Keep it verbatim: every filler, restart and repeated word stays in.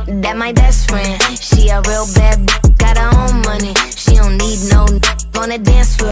That my best friend. She a real bad b, got her own money. She don't need no n on the dance floor.